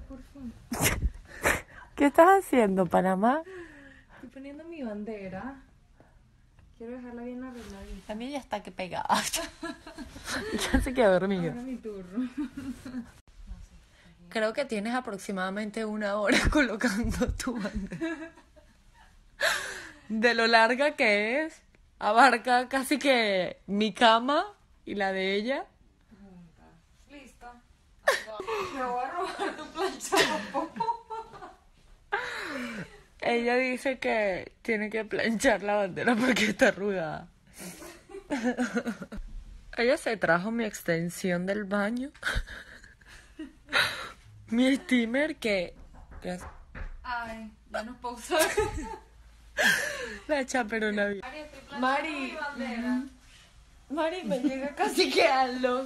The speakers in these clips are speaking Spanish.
por fin. ¿Qué estás haciendo, Panamá? Estoy poniendo mi bandera. Quiero dejarla bien arregladita. La mía ya está que pegada. Ya se quedó dormido. Ahora mi turno. Creo que tienes aproximadamente 1 hora colocando tu bandera. De lo larga que es, abarca casi que mi cama y la de ella. Listo. Me voy a robar tu plancha. Ella dice que tiene que planchar la bandera porque está arrugada. Ella se trajo mi extensión del baño. Mi steamer que... Ay, ya no puedo usar. La chaperona. Mari, estoy planchando Mari. mi bandera. Mari, me llega casi que a los...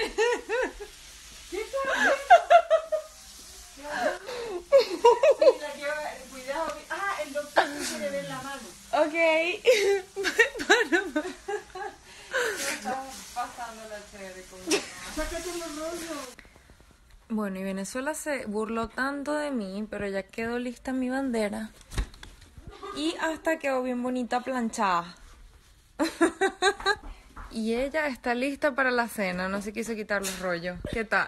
Cuidado. Ah, el doctor se le ve en la mano. Ok. Panamá. Estamos pasando la chévere con sácate los rollos. Bueno, y Venezuela se burló tanto de mí, pero ya quedó lista mi bandera. Y hasta quedó bien bonita planchada. Y ella está lista para la cena, no se quiso quitar los rollos. ¿Qué tal?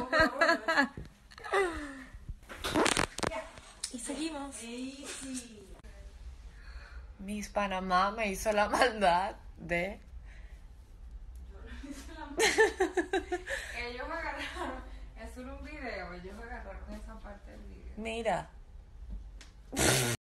Y seguimos. Miss Panamá me hizo la maldad de... Ellos agarraron, es solo un video, ellos agarraron esa parte del video. Mira.